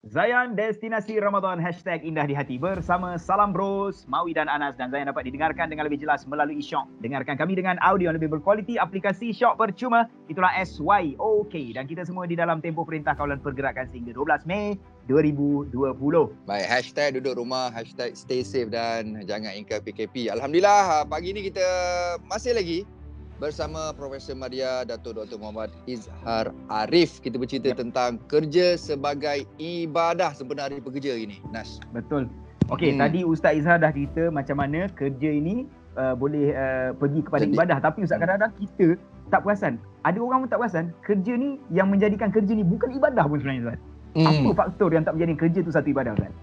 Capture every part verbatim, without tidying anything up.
Zayan Destinasi Ramadan Hashtag Indah di Hati bersama Salam Bros, Mawi dan Anas. Dan Zayan dapat didengarkan dengan lebih jelas melalui Shock. Dengarkan kami dengan audio yang lebih berkualiti aplikasi Shock percuma. Itulah S Y O K. Dan kita semua di dalam tempoh Perintah Kawalan Pergerakan sehingga dua belas Mei dua ribu dua puluh. Baik, hashtag duduk rumah, hashtag stay safe dan jangan ingkar P K P. Alhamdulillah, pagi ni kita masih lagi bersama Profesor Madya Datuk Doktor Muhammad Izhar Arif. Kita bercerita yep. tentang kerja sebagai ibadah sempena hari pekerja ini. Nas. Betul. Okey, hmm. tadi Ustaz Izhar dah cerita macam mana kerja ini uh, boleh uh, pergi kepada Jadi, ibadah. Tapi Ustaz, kadang-kadang kita tak perasan. Ada orang pun tak perasan kerja ni yang menjadikan kerja ni bukan ibadah pun sebenarnya, Ustaz. Hmm. Apa faktor yang tak menjadikan kerja tu satu ibadah, Ustaz?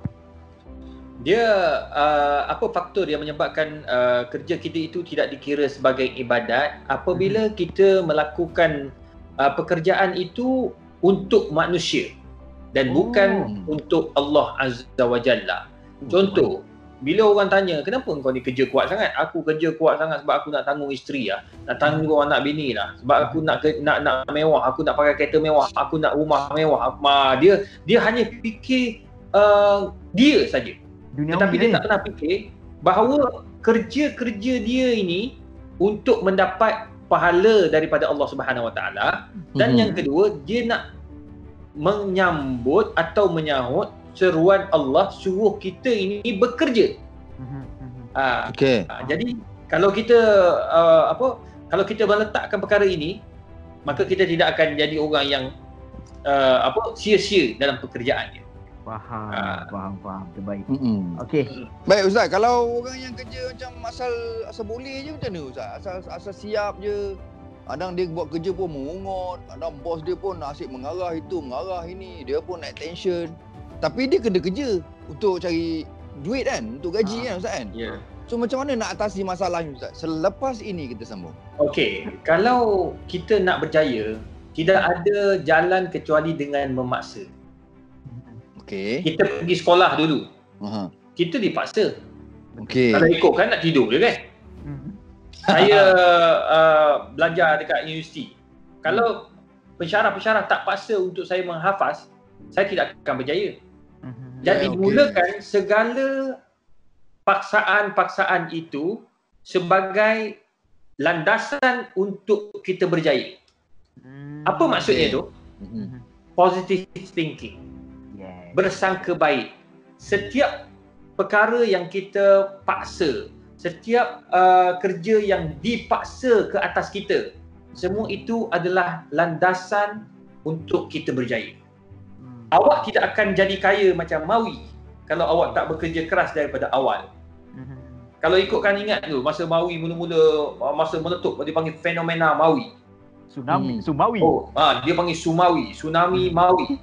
Dia uh, apa faktor yang menyebabkan uh, kerja kita itu tidak dikira sebagai ibadat apabila hmm. kita melakukan uh, pekerjaan itu untuk manusia dan oh. bukan untuk Allah Azza wa Jalla. Contoh, bila orang tanya, kenapa kau ni kerja kuat sangat? Aku kerja kuat sangat sebab aku nak tanggung isteri lah, nak tanggung anak bini lah, sebab aku nak nak nak mewah, aku nak pakai kereta mewah, aku nak rumah mewah. Ma, dia dia hanya fikir uh, dia saja. Dunia Tetapi dia tak pernah fikir bahawa kerja-kerja dia ini untuk mendapat pahala daripada Allah Subhanahu Wa Taala. Dan hmm. yang kedua, dia nak menyambut atau menyahut seruan Allah suruh kita ini bekerja. Hmm. Ha, okay. ha, jadi kalau kita uh, apa kalau kita meletakkan perkara ini, maka kita tidak akan jadi orang yang uh, apa sia-sia dalam pekerjaan dia. Faham, ha. faham, faham. Terbaik. Mm-hmm. Okey. Baik Ustaz, kalau orang yang kerja macam asal asal boleh je macam mana Ustaz? Asal asal siap je. Kadang dia buat kerja pun mengungut, kadang bos dia pun asyik mengarah itu, mengarah ini, dia pun naik tension. Tapi dia kena kerja untuk cari duit kan, untuk gaji ha. kan Ustaz kan? Ya. Yeah. So macam mana nak atasi masalah ni Ustaz? Selepas ini kita sambung. Okey, kalau kita nak berjaya, tidak ada jalan kecuali dengan memaksa. Okay. Kita pergi sekolah dulu. Uh-huh. Kita dipaksa. Okay. Kalau ikutkan nak tidur je kan. Uh-huh. Saya uh, belajar dekat universiti. Kalau pensyarah-pensyarah tak paksa untuk saya menghafaz, saya tidak akan berjaya. Uh-huh. Jadi yeah, okay. mulakan segala paksaan-paksaan itu sebagai landasan untuk kita berjaya. Uh-huh. Apa maksudnya okay. tu? Uh-huh. Positive thinking. Bersangka baik. Setiap perkara yang kita paksa, setiap uh, kerja yang dipaksa ke atas kita, semua itu adalah landasan untuk kita berjaya. Hmm. Awak tidak akan jadi kaya macam Mawi kalau awak tak bekerja keras daripada awal. Hmm. Kalau ikutkan, ingat tu masa Mawi mula-mula, masa meletup, dia panggil fenomena Mawi. Tsunami, hmm. Sumawi. Oh, ah, dia panggil Sumawi, tsunami Mawi.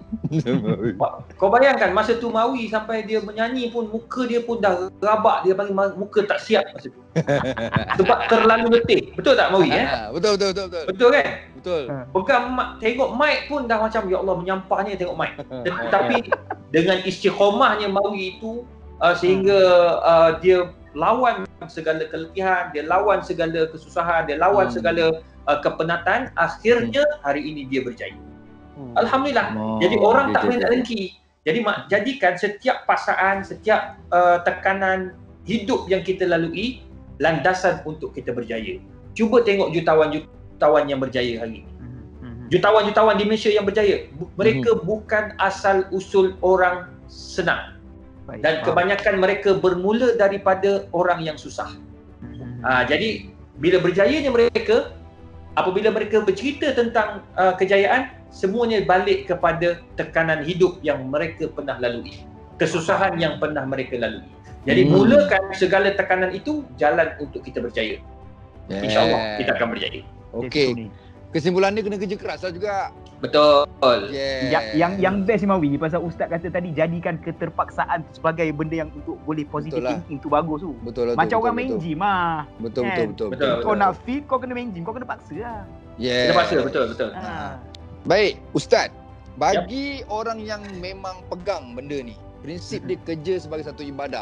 Kau bayangkan masa tu Mawi sampai dia menyanyi pun muka dia pun dah rabak, dia panggil muka tak siap masa tu. Sebab terlalu letih. Betul tak Mawi eh? Betul betul betul betul. Betul kan? Betul. Pegang tengok mic pun dah macam ya Allah menyampahnya tengok mic. Tetapi dengan istiqomahnya Mawi itu uh, sehingga uh, dia lawan segala keletihan, dia lawan segala kesusahan, dia lawan hmm. segala uh, kepenatan, akhirnya hari ini dia berjaya. Hmm. Alhamdulillah. Oh, jadi orang tak boleh nak dengki. Jadi mak, jadikan setiap paksaan, setiap uh, tekanan hidup yang kita lalui landasan untuk kita berjaya. Cuba tengok jutawan-jutawan yang berjaya hari ini. Jutawan-jutawan di Malaysia yang berjaya, mereka hmm. bukan asal usul orang senang. Dan kebanyakan mereka bermula daripada orang yang susah. Hmm. Ha, jadi bila berjayanya mereka, apabila mereka bercerita tentang uh, kejayaan, semuanya balik kepada tekanan hidup yang mereka pernah lalui, kesusahan yang pernah mereka lalui. Jadi hmm. mulakan segala tekanan itu jalan untuk kita berjaya. Yeah. InsyaAllah kita akan berjaya. Okey. Kesimpulan dia kena kerja keras lah juga. Betul. Yeah. Yang yang yang best Mawi pasal Ustaz kata tadi, jadikan keterpaksaan sebagai benda yang untuk boleh positive lah. Thinking tu bagus tu. Betul lah. Macam betul, orang betul, main betul. gym ah. Betul, kan? betul betul betul. betul. Kau betul. nak fit, kau kena main gym, kau kena paksa lah. Yeah. Kena paksa, betul betul. Ha. Baik, Ustaz. Bagi yep. orang yang memang pegang benda ni, prinsip dia kerja sebagai satu ibadah,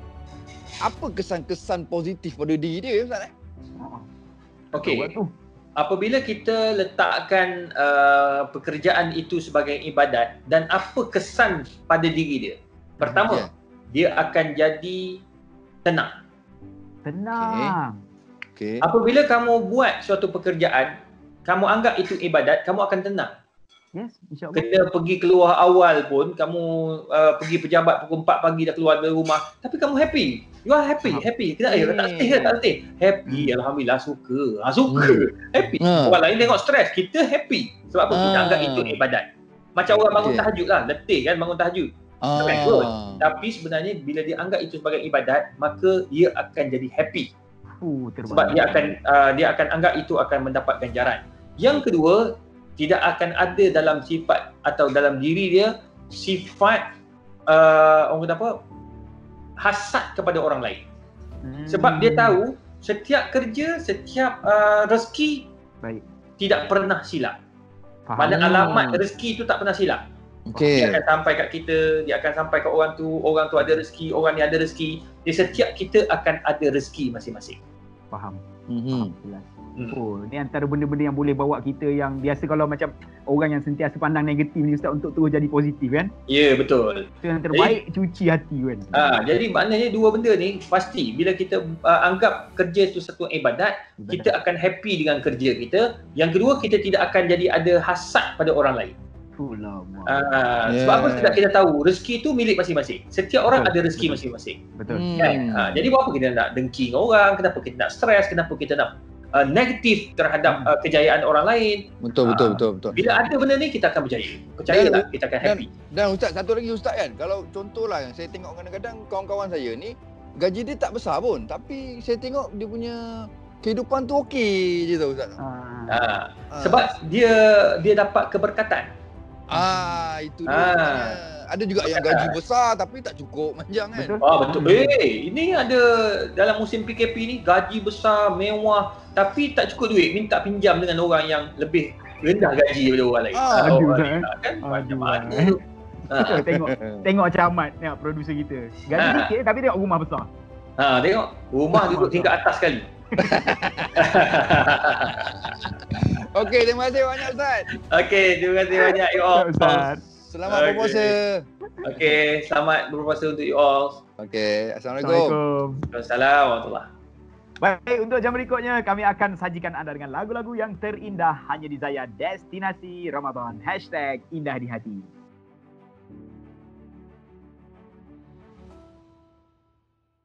apa kesan-kesan positif pada diri dia Ustaz eh? Okey. apabila kita letakkan uh, pekerjaan itu sebagai ibadat dan apa kesan pada diri dia. Pertama, yeah. dia akan jadi tenang. Tenang. Okay. Apabila kamu buat suatu pekerjaan, kamu anggap itu ibadat, kamu akan tenang. Yes, insya-Allah. Kena pergi keluar awal pun, kamu uh, pergi pejabat pukul empat pagi dah keluar dari rumah, tapi kamu happy. You are happy, happy. Kita eh, tak letih, tak letih. Happy, alhamdulillah, suka. Ha, suka. Hmm. Happy. Hmm. Orang lain tengok stres, kita happy. Sebab apa? Kita Ah. anggap itu ibadat. Macam orang bangun Okay. tahajud lah, letih kan bangun tahajud. Ah. Kan good. Tapi sebenarnya bila dia anggap itu sebagai ibadat, maka dia akan jadi happy. Uh, terbaik. Sebab dia akan uh, dia akan anggap itu akan mendapat ganjaran. Yang kedua, tidak akan ada dalam sifat atau dalam diri dia sifat uh, orang kata apa? Hasad kepada orang lain. Hmm. Sebab dia tahu setiap kerja, setiap uh, rezeki Baik. tidak pernah silap. Faham. Mana alamat rezeki itu tak pernah silap. Okay. Dia akan sampai kat kita, dia akan sampai kat orang tu, orang tu ada rezeki, orang ni ada rezeki. Di setiap kita akan ada rezeki masing-masing. Faham. Mhm. Jelas. Hmm. Oh, ni antara benda-benda yang boleh bawa kita yang biasa kalau macam orang yang sentiasa pandang negatif ni Ustaz untuk terus jadi positif kan. Ya, yeah, betul. Itu yang terbaik, cuci hati kan. Ah, jadi maknanya dua benda ni pasti bila kita uh, anggap kerja itu satu ibadat, Ibadat. kita akan happy dengan kerja kita. Yang kedua, kita tidak akan jadi ada hasad pada orang lain. Itulah. Ah, Yeah. sebab apa sebab kita tahu rezeki itu milik masing-masing. Setiap orang Betul, ada rezeki betul. masing-masing. Betul. Hmm. Kan? Ah, jadi buat apa kita nak dengki dengan orang, kenapa kita nak stres, kenapa kita nak uh, negatif terhadap uh, kejayaan orang lain. Betul, betul, Ah. betul, betul. Bila ada benda ni kita akan berjaya. Percayalah, kita akan happy. Dan Ustaz, satu lagi Ustaz kan, kalau contohlah yang saya tengok kadang-kadang kawan-kawan saya ni, gaji dia tak besar pun, tapi saya tengok dia punya kehidupan tu okey je tau Ustaz. Ah. Ah, Ah. sebab dia dia dapat keberkatan. Ah, itu dia. Ah. maknanya. Ada juga yang gaji besar tapi tak cukup manjang kan. Betul. Ah betul. Eh, ini ada dalam musim P K P ni gaji besar, mewah, tapi tak cukup duit, minta pinjam dengan orang yang lebih rendah gaji daripada orang lain. Ah, Ah, aduh, orang Ustaz, lain, eh. kan macam Aduh, mana eh. tu. Ah, tengok tengok macam Ahmad tengok producer kita. Gaji Ah. sikit tapi tengok rumah besar. ha, tengok rumah duduk tingkat atas sekali. Okey, terima kasih banyak Ustaz. Okey, terima kasih banyak you all. Ustaz. Selamat Okey. berpuasa. Okey, selamat berpuasa untuk you all. Okey, Assalamualaikum. Assalamualaikum. Assalamualaikum warahmatullahi. Baik, untuk jam berikutnya kami akan sajikan anda dengan lagu-lagu yang terindah hanya di Zaya Destinasi Ramadan. Hashtag Indah di Hati.